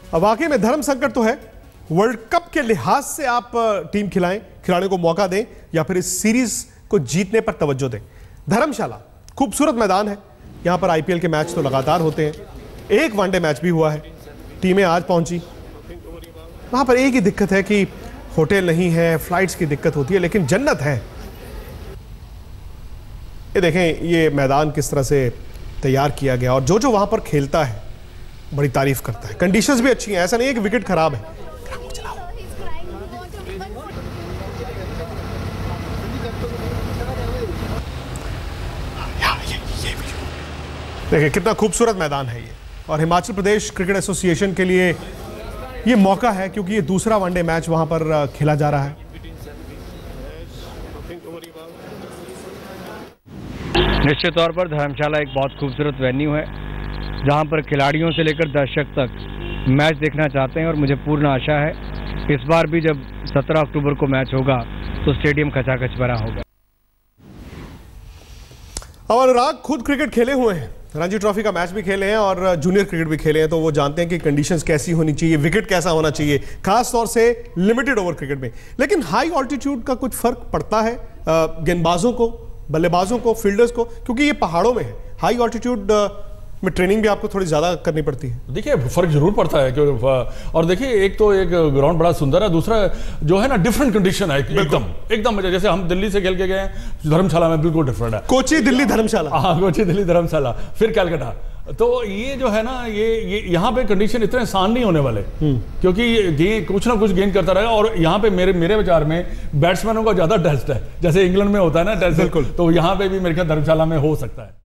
वाकई में धर्म संकट तो है। वर्ल्ड कप के लिहाज से आप टीम खिलाएं, खिलाड़ियों को मौका दें या फिर इस सीरीज को जीतने पर तवज्जो दें। धर्मशाला खूबसूरत मैदान है, यहां पर आईपीएल के मैच तो लगातार होते हैं। एक वनडे मैच भी हुआ है, टीमें आज पहुंची। वहां पर एक ही दिक्कत है कि होटल नहीं है, फ्लाइट्स की दिक्कत होती है, लेकिन जन्नत है। ये देखें ये मैदान किस तरह से तैयार किया गया और जो जो वहां पर खेलता है बड़ी तारीफ करता है। कंडीशंस भी अच्छी हैं, ऐसा नहीं है कि विकेट खराब है। देखिए कितना खूबसूरत मैदान है ये, और हिमाचल प्रदेश क्रिकेट एसोसिएशन के लिए ये मौका है क्योंकि ये दूसरा वनडे मैच वहां पर खेला जा रहा है। निश्चित तौर पर धर्मशाला एक बहुत खूबसूरत वेन्यू है जहां पर खिलाड़ियों से लेकर दर्शक तक मैच देखना चाहते हैं, और मुझे पूर्ण आशा है इस बार भी जब 17 अक्टूबर को मैच होगा तो स्टेडियम खचाखच भरा होगा। अब अनुराग खुद क्रिकेट खेले हुए हैं, रणजी ट्रॉफी का मैच भी खेले हैं और जूनियर क्रिकेट भी खेले हैं, तो वो जानते हैं कि कंडीशंस कैसी होनी चाहिए, विकेट कैसा होना चाहिए, खास तौर से लिमिटेड ओवर क्रिकेट में। लेकिन हाई ऑल्टीट्यूड का कुछ फर्क पड़ता है गेंदबाजों को, बल्लेबाजों को, फील्डर्स को, क्योंकि ये पहाड़ों में है। हाई ऑल्टीट्यूड में ट्रेनिंग भी आपको थोड़ी ज्यादा करनी पड़ती है। देखिए फर्क जरूर पड़ता है और देखिए एक तो एक ग्राउंड बड़ा सुंदर है, दूसरा जो है ना डिफरेंट कंडीशन है एकदम जैसे हम दिल्ली से खेल के गए धर्मशाला में, बिल्कुल डिफरेंट है। कोची दिल्ली धर्मशाला, हाँ कोची दिल्ली धर्मशाला, फिर कैलकाटा। तो ये जो है ना ये यहाँ पे कंडीशन इतने आसान नहीं होने वाले, क्योंकि ये कुछ ना कुछ गेन करता रहेगा। और यहाँ पे मेरे विचार में बैट्समैनों का ज्यादा टेस्ट है, जैसे इंग्लैंड में होता है ना टेस्ट, तो यहाँ पे भी मेरे ख्याल धर्मशाला में हो सकता है।